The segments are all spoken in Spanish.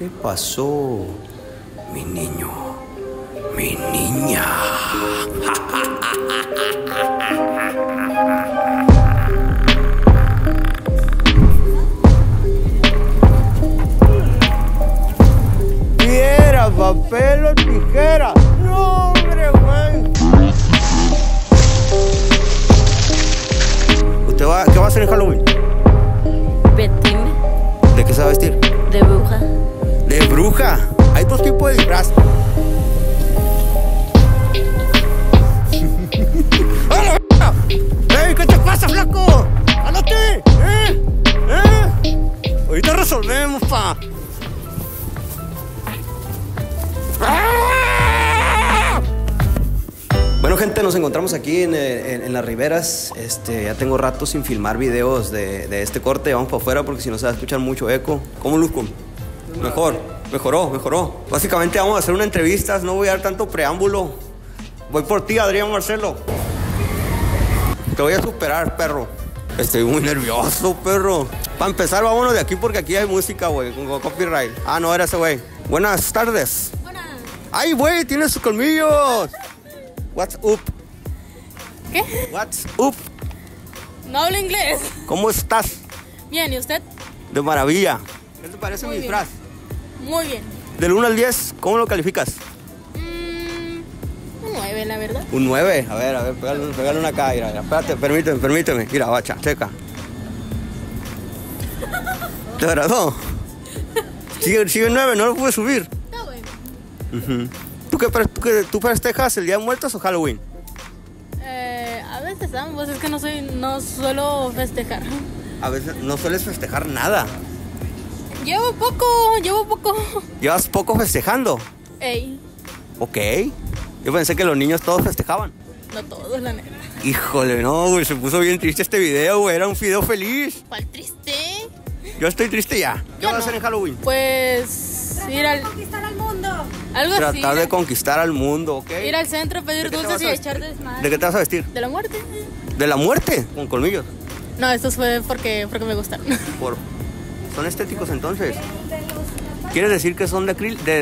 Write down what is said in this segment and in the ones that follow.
¿Qué pasó, mi niño? Mi niña. Piedra, papel o tijera. No, hombre, güey. ¿Qué va a hacer en Halloween? Vestirme. ¿De qué se va a vestir? De bruja. ¿De bruja? Hay dos tipos de disfraz. ¡Ey! ¿Qué te pasa, flaco? ¡Álate! Ahorita resolvemos, pa. Bueno, gente, nos encontramos aquí en las riberas. Ya tengo rato sin filmar videos de este corte. Vamos para afuera porque si no se va a escuchar mucho eco. ¿Cómo luzco? Mejoró. Básicamente vamos a hacer una entrevista. No voy a dar tanto preámbulo. Voy por ti, Adrián Marcelo. Te voy a superar, perro. Estoy muy nervioso, perro. Para empezar, vámonos de aquí porque aquí hay música, güey, con copyright. Ah, no, era ese güey. Buenas tardes. Buenas. ¡Ay, güey! ¡Tiene sus colmillos! What's up? ¿Qué? What's up? No hablo inglés. ¿Cómo estás? Bien, ¿y usted? De maravilla. ¿Qué te parece Muy mi bien. disfraz? Muy bien. Del 1 al 10, ¿cómo lo calificas? Un 9, la verdad. Un 9. A ver, pégale una acá. Mira, espérate, permíteme. Mira, bacha, checa. ¿Te agradó? Sigue 9, no lo pude subir. Está bueno. ¿Tú festejas el Día de Muertos o Halloween? A veces ambos, es que no suelo festejar. A veces no sueles festejar nada. Llevo poco. ¿Llevas poco festejando? Ey, Ok. Yo pensé que los niños todos festejaban. no todos, la neta. Híjole, no, güey, se puso bien triste este video, güey. Era un video feliz. ¿Cuál triste? Yo estoy triste ya. ¿Qué vas a hacer en Halloween? Pues ir al... Conquistar al mundo. Algo así. Tratar de conquistar al mundo, ¿ok? Ir al centro, pedir ¿De qué te dulces vas y a echar vestir? desmadre. ¿De qué te vas a vestir? ¿De la muerte? ¿De la muerte? Con colmillos. No, esto fue porque me gustaron. ¿Son estéticos entonces? ¿Quieres decir que son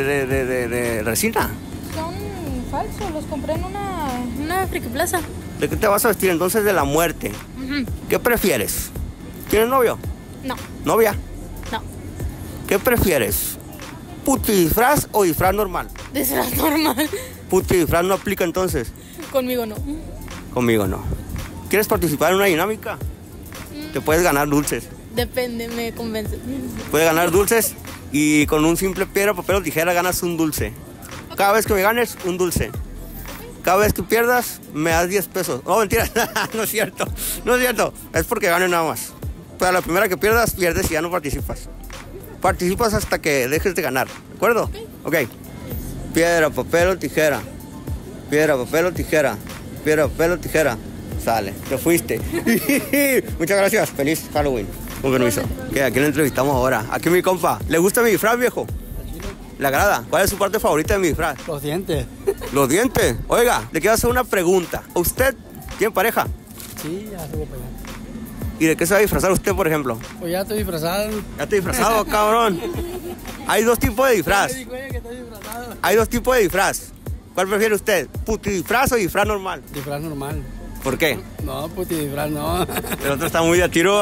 de resina? Son falsos, los compré en una friki plaza. ¿De qué te vas a vestir entonces? De la muerte. ¿Qué prefieres? ¿Tienes novio? No, ¿Novia? no. ¿Qué prefieres? ¿Puti disfraz o disfraz normal? Disfraz normal. Puti disfraz no aplica entonces. Conmigo no. Conmigo no. ¿Quieres participar en una dinámica? Te puedes ganar dulces. Depende, me convence. Puedes ganar dulces y con un simple piedra, papel o tijera ganas un dulce. Cada vez que me ganes, un dulce. Cada vez que pierdas, me das 10 pesos. No, mentira. No es cierto. Es porque gane nada más. Pero la primera que pierdas, pierdes y ya no participas. Participas hasta que dejes de ganar. ¿De acuerdo? Ok. Piedra, papel o tijera. Piedra, papel o tijera. Piedra, papel o tijera. Sale, te fuiste. Muchas gracias. Feliz Halloween. Con permiso. ¿Qué? ¿A quién le entrevistamos ahora? Aquí mi compa. ¿Le gusta mi disfraz, viejo? ¿Le agrada? ¿Cuál es su parte favorita de mi disfraz? Los dientes. Los dientes. Oiga, le quiero hacer una pregunta. ¿Usted tiene pareja? Sí, ya estuvo para allá. ¿Y de qué se va a disfrazar usted, por ejemplo? Pues ya estoy disfrazado. Ya estoy disfrazado, cabrón. Hay dos tipos de disfraz. Ay, güey, que estoy disfrazado. Hay dos tipos de disfraz. ¿Cuál prefiere usted? ¿Puti disfraz o disfraz normal? Disfraz normal. ¿Por qué? No, puti disfraz no. El otro está muy a tiro.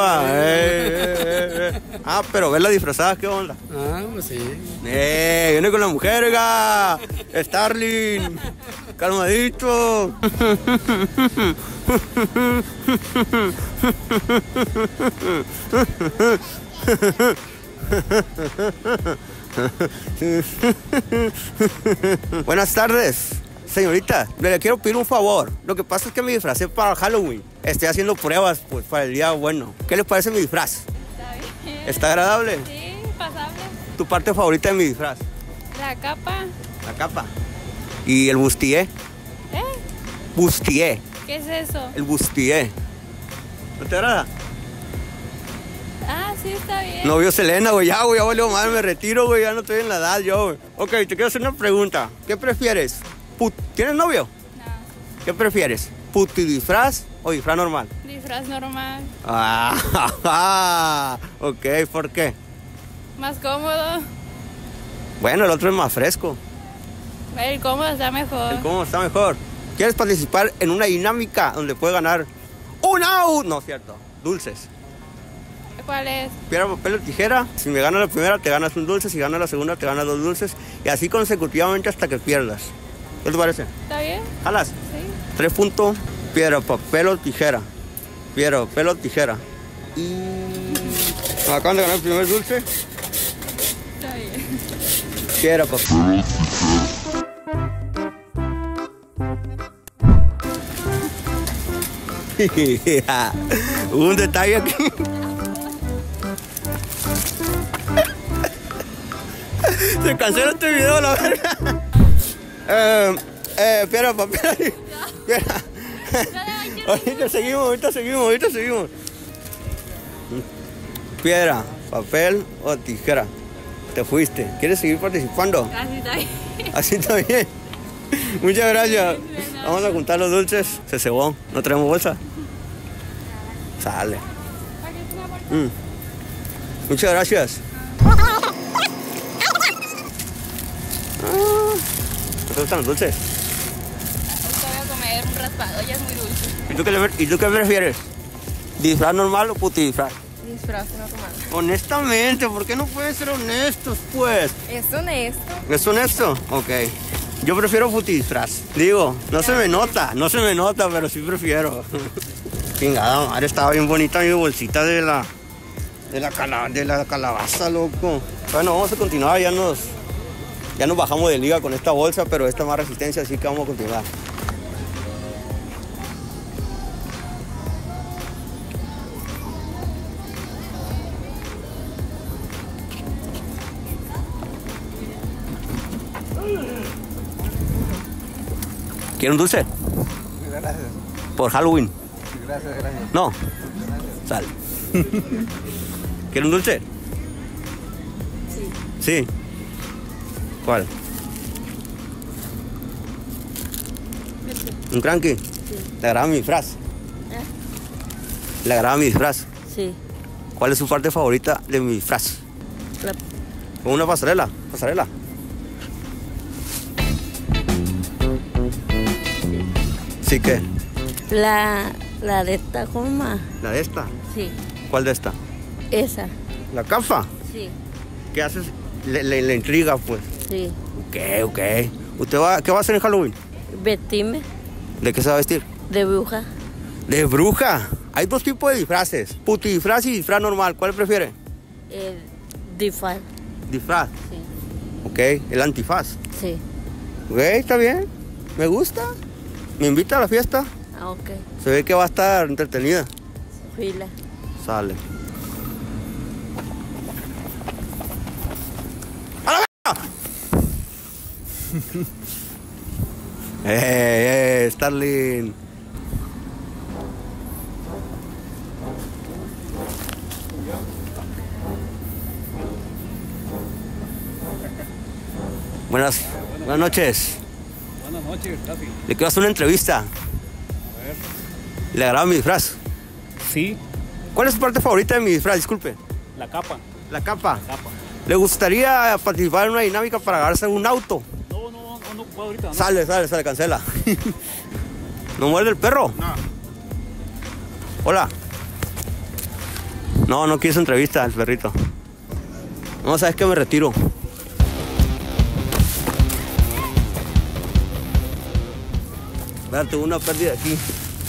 Ah, pero verla disfrazada, ¿qué onda? Ah, pues sí. Viene con la mujer, oiga. Starling. Calmadito. Buenas tardes, señorita. Le quiero pedir un favor. Lo que pasa es que me disfracé para Halloween. Estoy haciendo pruebas pues, para el día bueno. ¿Qué les parece mi disfraz? Está bien. ¿Está agradable? Sí, pasable. ¿Tu parte favorita de mi disfraz? La capa. La capa. ¿Y el bustier? ¿Eh? Bustier. ¿Qué es eso? El bustier. ¿No te agrada? Ah, sí, está bien. No vio Selena, güey. Ya, güey, ya valió mal, me retiro, güey. Ya no estoy en la edad, yo, güey. Ok, te quiero hacer una pregunta. ¿Qué prefieres? ¿Tienes novio? No, ¿Qué prefieres? ¿Puti disfraz o disfraz normal? disfraz normal. Ah, ok, ¿por qué? Más cómodo. Bueno, el otro es más fresco. El cómodo está mejor. ¿Cómo está mejor? ¿Quieres participar en una dinámica donde puedes ganar un out? No, cierto. Dulces. ¿Cuál es? Piedra, papel o tijera. Si me ganas la primera, te ganas un dulce. Si ganas la segunda, te ganas 2 dulces. Y así consecutivamente hasta que pierdas. ¿Qué te parece? ¿Está bien? ¿Jalas? Sí. 3 puntos. Piedra, papel o tijera. Piedra, papel o tijera. Y... me acaban de ganar el primer dulce. Está bien. Piedra, papel. Hubo un detalle aquí. Se cancela este video, la verdad. Piedra, papel. Piedra. Ahorita seguimos. Piedra, papel o tijera. Te fuiste. ¿Quieres seguir participando? Así está bien. Así está bien. Muchas gracias. Vamos a juntar los dulces. Se cebó. ¿No traemos bolsa? Sale. Muchas gracias. ¿Te gustan los dulces? Ahorita voy a comer un raspado, ya es muy dulce. ¿Y tú qué prefieres? ¿Disfraz normal o puti disfraz? Disfraz normal. Honestamente, ¿por qué no pueden ser honestos, pues? ¿Es honesto? ¿Es honesto? Ok. Yo prefiero puti disfraz. Digo, no se me nota, pero sí prefiero. Chingada madre, estaba bien bonita mi bolsita de la calabaza, loco. Bueno, vamos a continuar, ya nos bajamos de liga con esta bolsa, pero esta más resistencia, así que vamos a continuar. ¿Quieren un dulce? Gracias. Por Halloween. Gracias. No. Sal. ¿Quieren un dulce? Sí. Sí. ¿Cuál? ¿Un cranky? Sí. ¿Le agrada mi disfraz? ¿Le agrada mi disfraz? Sí. ¿Cuál es su parte favorita de mi disfraz? ¿Una pasarela? ¿Pasarela? ¿Sí qué? La de esta forma. ¿La de esta? Sí. ¿Cuál de esta? Esa. ¿La capa? Sí. ¿Qué haces? Le intriga, pues. Sí. Ok. ¿Qué va a hacer en Halloween? Vestirme ¿De qué se va a vestir? de bruja. ¡De bruja! Hay 2 tipos de disfraces. Puti disfraz y disfraz normal. ¿Cuál prefiere? El disfraz. Disfraz. Sí. Ok. El antifaz. Sí. Ok, está bien. Me gusta. ¿Me invita a la fiesta? Ah, ok. Se ve que va a estar entretenida. Fila. Sale. ¡A la verga! Starling. Buenas noches. Buenas noches, Rafi. Le quiero hacer una entrevista. A ver. ¿Le agrada mi disfraz? Sí, ¿Cuál es su parte favorita de mi disfraz? Disculpe. la capa. La capa. ¿Le gustaría participar en una dinámica para ganarse un auto? No puedo ahorita. No. Sale, cancela. ¿No muerde el perro? No. Hola. No quiso entrevista el perrito. No, sabes que me retiro. Tuve una pérdida aquí.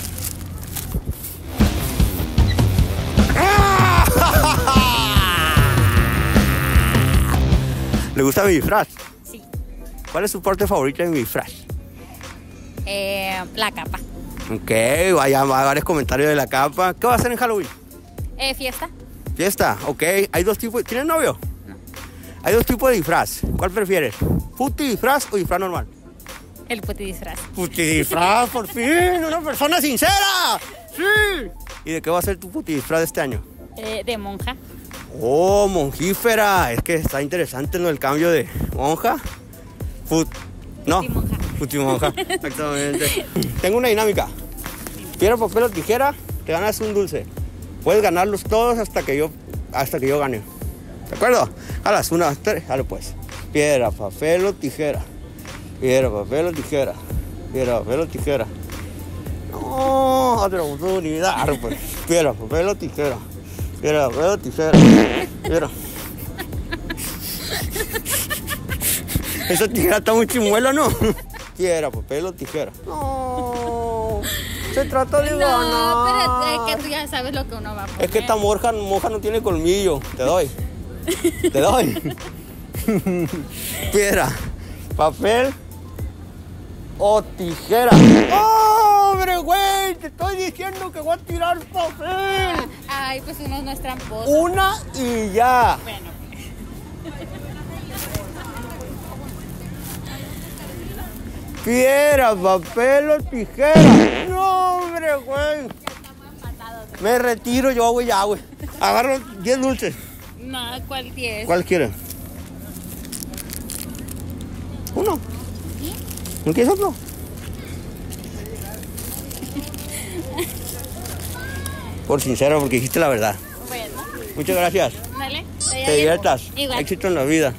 ¿Le gusta mi disfraz? Sí. ¿Cuál es su parte favorita de mi disfraz? La capa. Ok, vaya varios comentarios de la capa. ¿Qué va a hacer en Halloween? Fiesta. Fiesta, ok. Hay 2 tipos. ¿Tienes novio? No. Hay 2 tipos de disfraz. ¿Cuál prefieres? ¿Puti disfraz o disfraz normal? El puti disfraz. Puti disfraz, por fin. Una persona sincera. Sí. ¿Y de qué va a ser tu puti disfraz de este año? De monja. Oh, monjífera. Es que está interesante, ¿no? El cambio de monja. No. Putimonja. Putimonja. Exactamente. Tengo una dinámica. Piedra, papel o tijera, te ganas un dulce. Puedes ganarlos todos hasta que yo gane. ¿De acuerdo? A las 1, 2, 3, dale pues. Piedra, papel o tijera. Piedra, papel o tijera. Piedra, papel o tijera. No, otra oportunidad, pues. Piedra, papel o tijera. Piedra, papel o tijera. Piedra. Esa tijera está muy chimuela, ¿no? Piedra, papel o tijera. No. Se trata de ganar. No, pero es que tú ya sabes lo que uno va a poner. Es que esta monja no tiene colmillo. Te doy. Te doy. Piedra, papel o tijera. ¡Oh, hombre, güey! Te estoy diciendo que voy a tirar papel. Ay, pues uno no es tramposo. Una y ya. Bueno. Piedra, papel o tijera. No, hombre, güey. Me retiro yo, güey, ya, güey. Agarro 10 dulces. No, ¿cuál 10? ¿Cuál quieren? Uno. ¿No quieres otro? Por sincero, porque dijiste la verdad. Bueno, Muchas gracias. dale. Te diviertas. Igual. Éxito en la vida.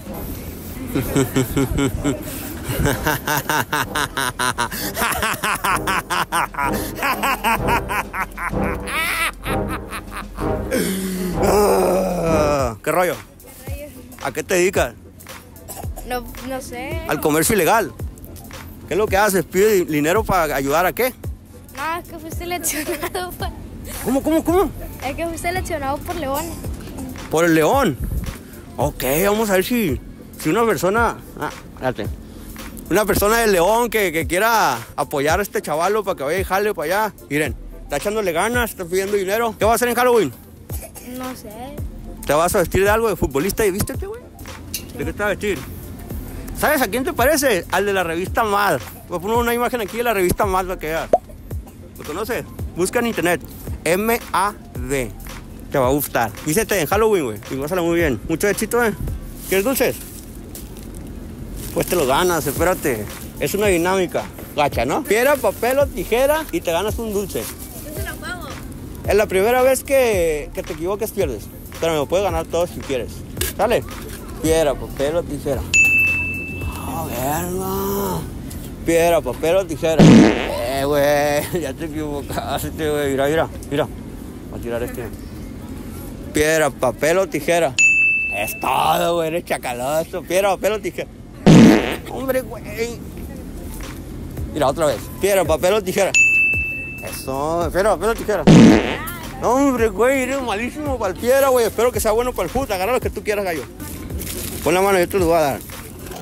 ¿Qué rollo? ¿A qué te dedicas? No sé. Al comercio ilegal. ¿Qué es lo que haces? ¿Pide dinero para ayudar a qué? No, es que fui seleccionado por... ¿Cómo? Es que fui seleccionado por León. Por el león. Ok, vamos a ver si una persona... espérate. Una persona del León que quiera apoyar a este chavalo para que vaya y jale para allá. Miren, está echándole ganas, está pidiendo dinero. ¿Qué vas a hacer en Halloween? No sé. ¿Te vas a vestir de algo de futbolista y vístete, güey? ¿De qué te vas a vestir? ¿Sabes a quién te parece? Al de la revista Mad. Voy a poner una imagen aquí de la revista Mad para que veas. ¿Lo conoces? Busca en internet. M-A-D. Te va a gustar. Vístete en Halloween, güey. Y pásala muy bien. Mucho éxito, ¿eh? ¿Quieres dulces? Pues te lo ganas, espérate. Es una dinámica. Gacha, ¿no? Piedra, papel o tijera y te ganas un dulce. Yo se lo juego. Es la primera vez que te equivoques, pierdes. Pero me lo puedes ganar todo si quieres. ¿Sale? Piedra, papel o tijera. A verga. Piedra, papel o tijera. Güey, ya te equivocaste, güey. Mira. Voy a tirar este. Piedra, papel o tijera. Es todo, güey. Eres chacaloso. Piedra, papel o tijera. Hombre, güey. Mira, otra vez. Piedra, papel o tijera. Eso. Piedra, papel o tijera. No, hombre, güey. Eres malísimo para el piedra, güey. Espero que sea bueno para el fútbol. Agarra lo que tú quieras, gallo. Pon la mano, yo te lo voy a dar.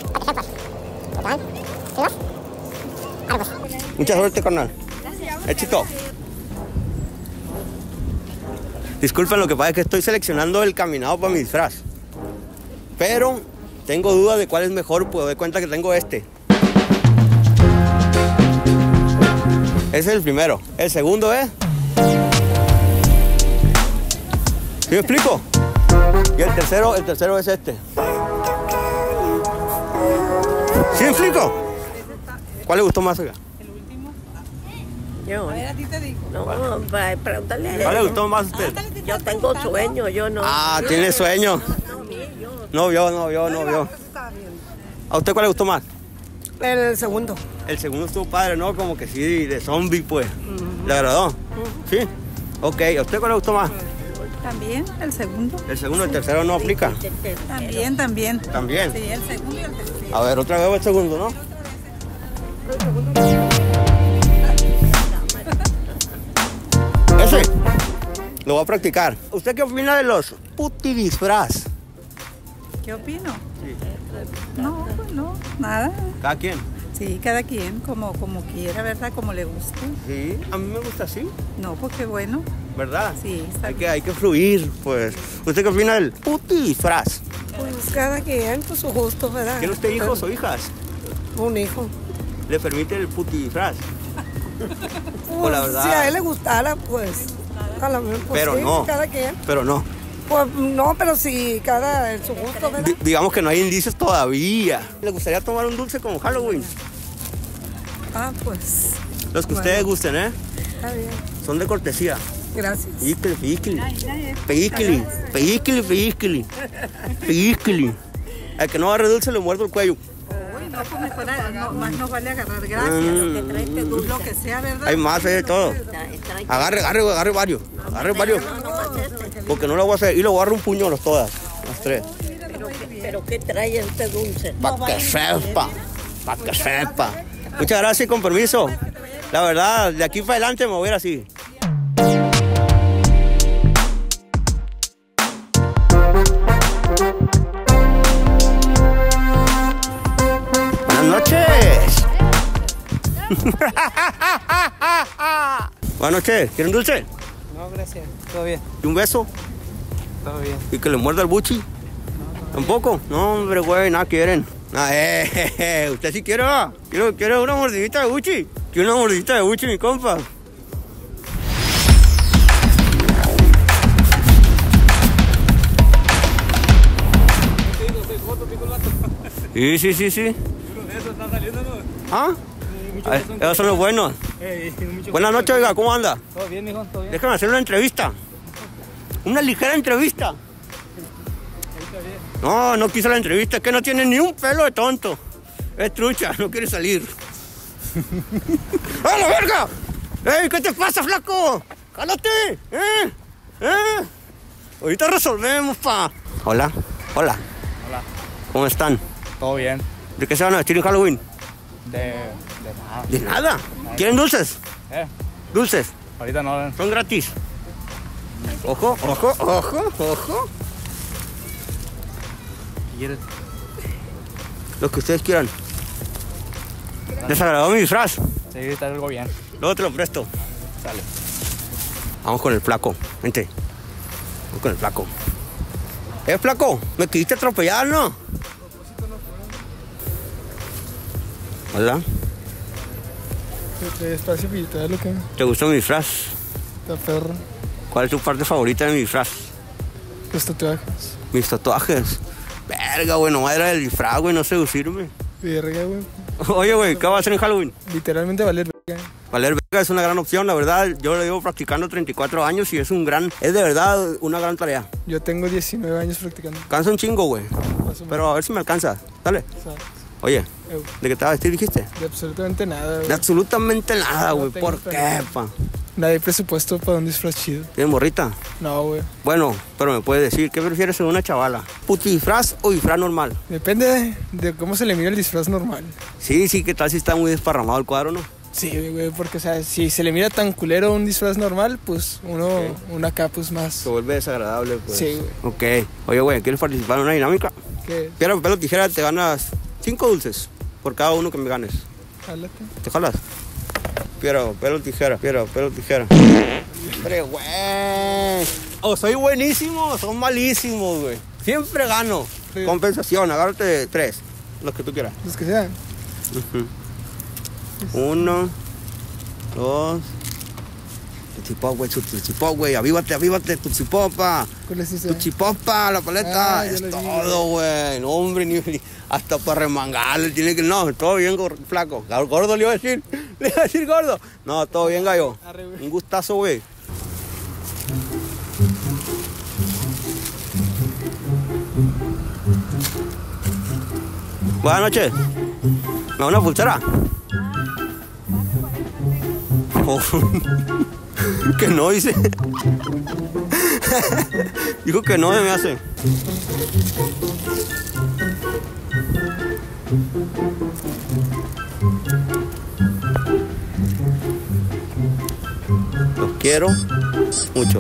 Mucha suerte, carnal. Éxito. Disculpen, lo que pasa es que estoy seleccionando el caminado para mi disfraz. Pero tengo duda de cuál es mejor, pues doy cuenta que tengo este. Ese es el primero. El segundo es... ¿Sí me explico? Y el tercero es este. ¿Sí me explico? ¿Cuál le gustó más, oiga? Yo. A ti te digo. No, pregúntale a él. ¿Cuál le gustó más a usted? Yo tengo sueño, yo no. Ah, tiene sueño. No vio. ¿A usted cuál le gustó más? El segundo. El segundo estuvo padre, ¿no? Como que sí, de zombie, pues. ¿Le agradó? Sí. Ok, ¿a usted cuál le gustó más? También, el segundo. El segundo, el tercero no aplica. También. También. Sí, el segundo y el tercero. A ver, otra vez el segundo, ¿no? Ese. Lo voy a practicar. ¿Usted qué opina de los puti disfraz? ¿Qué opino? No, pues no, nada. ¿Cada quien? Sí, cada quien, como quiera, ¿verdad? Como le guste. Sí, a mí me gusta así, No, pues qué bueno. ¿verdad? Sí, está Hay que fluir, pues. ¿Usted qué opina del puti disfraz? Pues cada quien, pues su gusto, ¿verdad? ¿Tiene usted hijos o hijas? Un hijo. ¿Le permite el puti disfraz? Pues, la verdad. si a él le gustara, pues. A lo mejor, pues, Pero sí, no. cada quien. Pero no. Pues no, pero si cada en su gusto, ¿verdad? Digamos que no hay indicios todavía. ¿Le gustaría tomar un dulce como Halloween? Ah, pues. Los que Bueno. ustedes gusten, ¿eh? Está bien. Son de cortesía. Gracias. Pellícali. Al que no agarre dulce le muerdo el cuello. Uy, no, pues mejor, no, más no vale agarrar gracias, lo que trae este dulce, lo que sea, ¿verdad? Hay más, hay de todo. Agarre varios. Agarre varios. Porque no lo voy a hacer. Y lo voy a agarrar un puño a las todas. Las tres. Pero ¿qué trae este dulce? Para que sepa. Para que sepa. Muchas gracias y con permiso. La verdad, de aquí para adelante me voy a ir así. Buenas noches. Buenas noches. ¿Quieren dulce? No, gracias. Todo bien. ¿Y un beso? Todo bien. ¿Y que le muerda el buchi? ¿Tampoco? No, hombre, güey, nada quieren. Usted sí quiere, ¿va? Quiero una mordidita de buchi. Quiero una mordidita de buchi, mi compa. Sí. ¿Ah? Esos son los buenos. Buenas noches, oiga, ¿cómo anda? Todo bien, mijo, todo bien. Déjame hacer una entrevista. Una ligera entrevista. No quiso la entrevista, es que no tiene ni un pelo de tonto. Es trucha, no quiere salir. ¡A la verga! ¡Ey, qué te pasa, flaco! ¡Cálate! Ahorita resolvemos, pa. Hola. ¿Cómo están? Todo bien. ¿De qué se van a vestir en Halloween? De nada. ¿De nada? ¿Quieren dulces? Dulces. Ahorita no. Son gratis. Ojo. ¿Quieres? Lo que ustedes quieran. ¿Les agradó mi disfraz? Sí, está algo bien. Luego te lo presto. Sale. Vamos con el flaco. Vente. Vamos con el flaco. Flaco, me quisiste atropellar, ¿no? Hola. Despacio, pillita, lo que. ¿Te gustó mi disfraz? Está perro. ¿Cuál es tu parte favorita de mi disfraz? Los tatuajes. Mis tatuajes. Verga, güey, nomás era el disfraz, güey, no seducirme. Verga, güey. Oye, güey, ¿qué vas a hacer en Halloween? Literalmente valer verga. Valer verga es una gran opción, la verdad. Yo lo llevo practicando 34 años y es de verdad una gran tarea. Yo tengo 19 años practicando. Cansa un chingo, güey. Pero a ver si me alcanza. Dale. Oye, ¿de qué te vas a vestir, dijiste? De absolutamente nada, güey. De absolutamente nada, güey. tengo ¿Por qué, pa? No hay presupuesto para un disfraz chido. ¿Tienes morrita? No, güey. Bueno, pero me puedes decir, ¿qué prefieres en una chavala? ¿Puti disfraz o disfraz normal? Depende de cómo se le mira el disfraz normal. Sí, ¿qué tal si está muy desparramado el cuadro, no? Sí, güey, porque, o sea, si se le mira tan culero un disfraz normal, pues una acá, pues más. Se vuelve desagradable, pues. Sí, güey. Ok. Oye, güey, ¿quieres participar en una dinámica? ¿Qué? Piedra, papel o tijera, te ganas 5 dulces por cada uno que me ganes. Jálate. ¿Te jalas? Piedra, papel o tijera. Hombre, güey. Soy buenísimo, son malísimos, güey. Siempre gano. Sí. Compensación, agárrate 3. Los que tú quieras. Los que sean. 1, 2. Tuchipop, güey. Avívate, tuchipopa. ¿Cuál es ese? Tuchipopa, la paleta. Ya es lo vi, todo, güey. No, hombre, ni hasta para remangarle. Tiene que. No, todo bien, flaco. Gordo le iba a decir. Le iba a decir gordo. No, todo bien, gallo. Un gustazo, güey. Buenas noches. ¿Me da una pulsera? Oh. Que no, dice. Dijo que no se me hace. Los quiero mucho.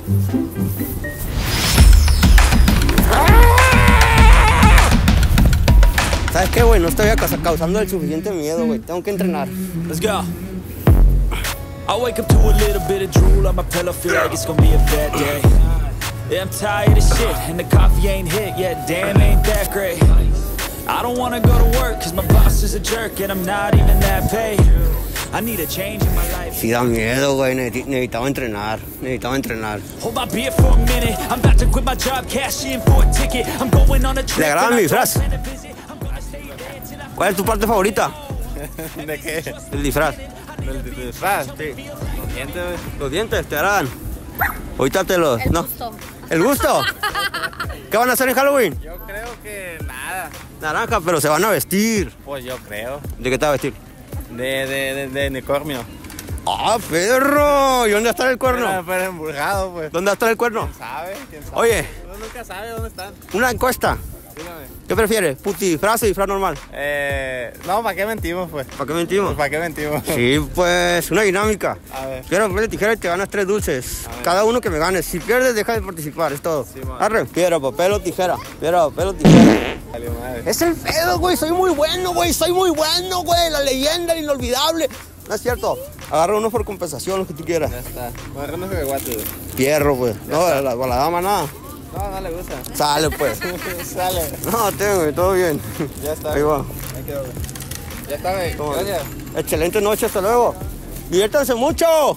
¿Sabes qué, güey? No estoy causando el suficiente miedo, güey. Tengo que entrenar. Let's go. I wake up to a little bit of drool on my pillow, feel like it's gonna be a bad day. Yeah, I'm tired of shit, and the coffee ain't hit yet, damn, ain't that great. I don't wanna go to work, cause my boss is a jerk, and I'm not even that paid. I need a change in my life. Sí da miedo, güey, necesitaba entrenar. Hold my beer for a minute, I'm about to quit my job, cash in for a ticket. I'm going on a trip. ¿Le agrada mi disfraz? ¿Cuál es tu parte favorita? ¿De qué? El disfraz. ¿El disfraz? Sí. Los dientes, güey. ¿Los dientes te agradan? Ahorita te los... El no. gusto. ¿El gusto? ¿Qué van a hacer en Halloween? Yo creo que nada. Naranja, pero se van a vestir. Pues yo creo. ¿De qué te va a vestir? De unicornio. ¡Ah, perro! ¿Y dónde está el cuerno? Pero embrujado, pues. ¿Dónde está el cuerno? ¿Quién sabe? ¿Quién sabe? Oye. Uno nunca sabe dónde están. Una encuesta. Dígame. ¿Qué prefieres? ¿Putifraz o disfraz normal? No, ¿para qué mentimos, pues? ¿Para qué mentimos? Pues, ¿para qué mentimos? Sí, pues, una dinámica. A ver. Piedra, papel, tijera y te ganas 3 dulces. Cada uno que me gane. Si pierdes, deja de participar, es todo. Sí, man. Arre. Piedra, papel o tijera. Piedra, papel o tijera. Salió madre. Es el pedo, güey. Soy muy bueno, güey. Soy muy bueno, güey. La leyenda, el inolvidable. No es cierto. Agarra uno por compensación, lo que tú quieras. Ya está. Agarrando de guate, güey. Fierro, güey. No, la dama nada. No le gusta. Sale, pues. Sale. No, tengo, güey. Todo bien. Ya está. Ahí va. Ahí quedó, güey. Ya está, güey. Toma. Gracias. Excelente noche, hasta luego. Diviértanse mucho.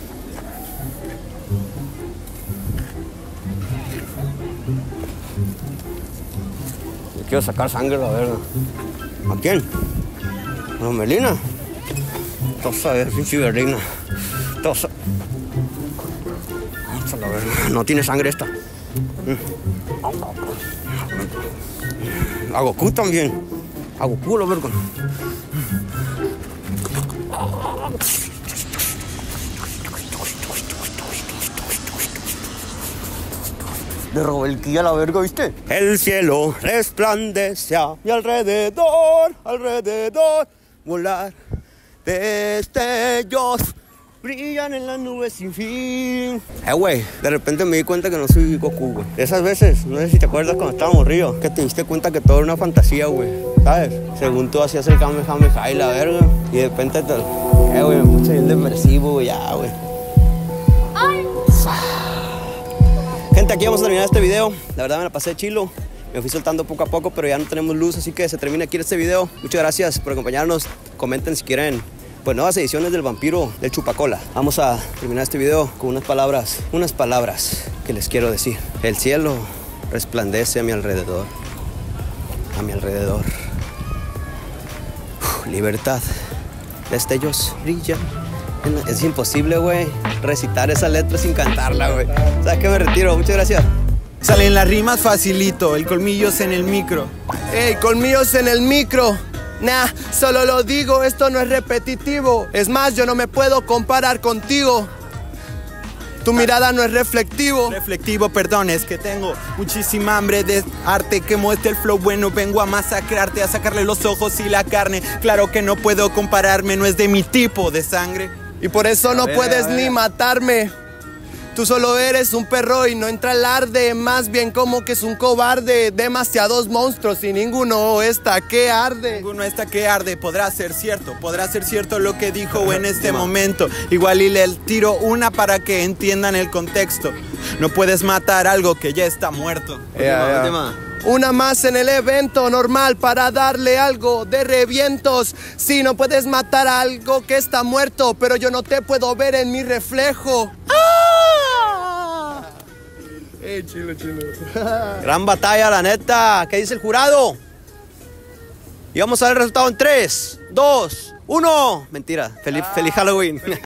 Yo quiero sacar sangre, la verdad. ¿A quién? ¿A Melina? Tosa, a ver, pinche berlina. Tosa. Vamos a la verga. No tiene sangre esta. A Goku también. A Goku, la verga. De Robelquilla la verga, ¿viste? El cielo resplandece a mi alrededor, alrededor. Volar destellos brillan en las nubes sin fin. Güey, de repente me di cuenta que no soy Goku, güey. Esas veces, no sé si te acuerdas cuando estábamos ríos, que te diste cuenta que todo era una fantasía, güey. ¿Sabes? Según tú hacías el Kamehameha y la verga. Y de repente te... güey, me puse bien depresivo, güey, ya, güey. Gente, aquí vamos a terminar este video. La verdad me la pasé chilo. Me fui soltando poco a poco, pero ya no tenemos luz, así que se termina aquí este video. Muchas gracias por acompañarnos. Comenten si quieren, pues, nuevas ediciones del vampiro del Chupacola. Vamos a terminar este video con unas palabras que les quiero decir. El cielo resplandece a mi alrededor. A mi alrededor. Libertad. Destellos brillan. Es imposible, güey, recitar esa letra sin cantarla, güey. O sea, que me retiro. Muchas gracias. Salen las rimas facilito, el colmillos en el micro. ¡Ey, colmillos en el micro! Nah, solo lo digo, esto no es repetitivo. Es más, yo no me puedo comparar contigo. Tu mirada no es reflectivo. Reflectivo, perdón, es que tengo muchísima hambre de arte. Que muestre el flow bueno, vengo a masacrarte, a sacarle los ojos y la carne. Claro que no puedo compararme, no es de mi tipo de sangre. Y por eso no puedes ni matarme. Tú solo eres un perro y no entra al arde. Más bien como que es un cobarde. Demasiados monstruos y ninguno está que arde. Ninguno está que arde. Podrá ser cierto lo que dijo en este momento. Igual y le tiro una para que entiendan el contexto. No puedes matar algo que ya está muerto. Última. Una más en el evento normal para darle algo de revientos. Si no puedes matar algo que está muerto, pero yo no te puedo ver en mi reflejo. Chilo. Gran batalla, la neta. ¿Qué dice el jurado? Y vamos a ver el resultado en 3, 2, 1. Mentira. Feliz Halloween.